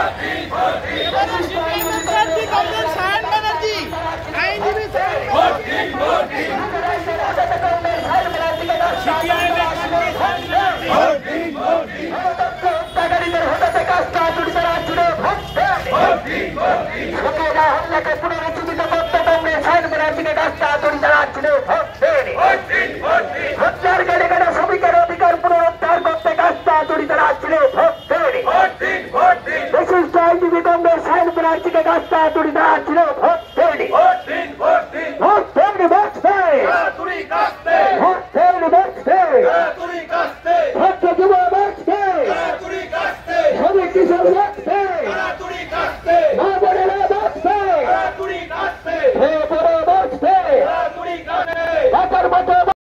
পুনরুজ্জীবিত করতে কংগ্রেস আইন বিরোধীকে রাস্তা তৈরি জানাচ্ছিল হত্যার কেটে কেটে শ্রমিকের অধিকার পুনরুদ্ধার করতে রাস্তা তৈরি জানাচ্ছিল বিশিষ্ট আইনজীবী কংগ্রেস আইন বিরোধীকে রাস্তা তৈরি জানাচ্ছিল ভোট